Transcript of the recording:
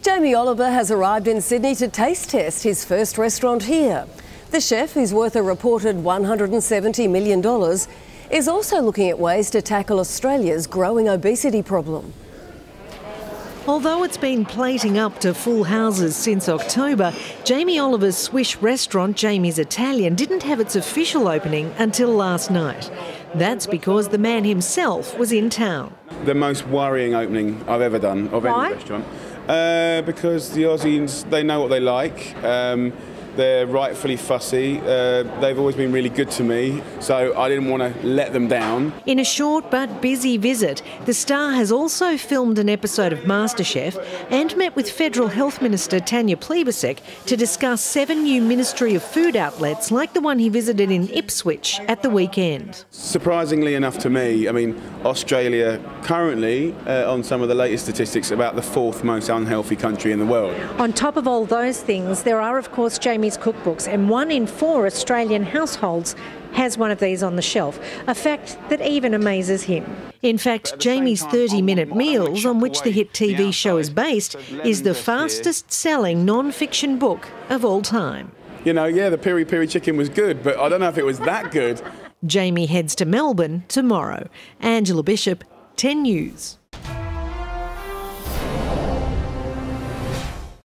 Jamie Oliver has arrived in Sydney to taste test his first restaurant here. The chef, who's worth a reported $170 million, is also looking at ways to tackle Australia's growing obesity problem. Although it's been plating up to full houses since October, Jamie Oliver's Swiss restaurant, Jamie's Italian, didn't have its official opening until last night. That's because the man himself was in town. The most worrying opening I've ever done of any restaurant. Because the Aussies, they know what they like. They're rightfully fussy. They've always been really good to me, so I didn't want to let them down. In a short but busy visit, the star has also filmed an episode of MasterChef and met with Federal Health Minister Tanya Plibersek to discuss 7 new Ministry of Food outlets like the one he visited in Ipswich at the weekend. Surprisingly enough to me, I mean, Australia currently, on some of the latest statistics, about the 4th most unhealthy country in the world. On top of all those things, there are of course Jamie's cookbooks, and 1 in 4 Australian households has one of these on the shelf, a fact that even amazes him. In fact, Jamie's 30-minute meals, on which the hit TV show is based, is the fastest-selling non-fiction book of all time. You know, yeah, the piri piri chicken was good, but I don't know if it was that good. Jamie heads to Melbourne tomorrow. Angela Bishop, 10 News.